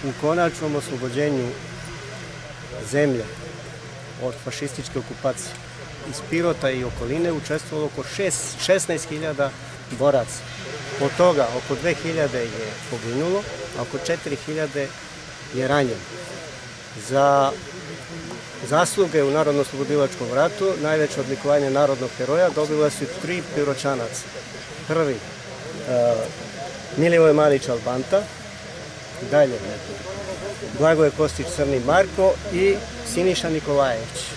u konačnom oslobođenju zemlje od fašističke okupacije iz Pirota i okoline učestvovalo oko 16.000 boraca. Od toga oko 2.000 je poginulo, a oko 4.000 je ranjeno. Za zasluge u Narodno-oslobodilačkom ratu najveće odlikovanje narodnog heroja dobila su 3 Piroćanaca. Prvi Milivoj Marić Albanta, dalje Blagoje Kostić Crni Marko i Siniša Nikolajević.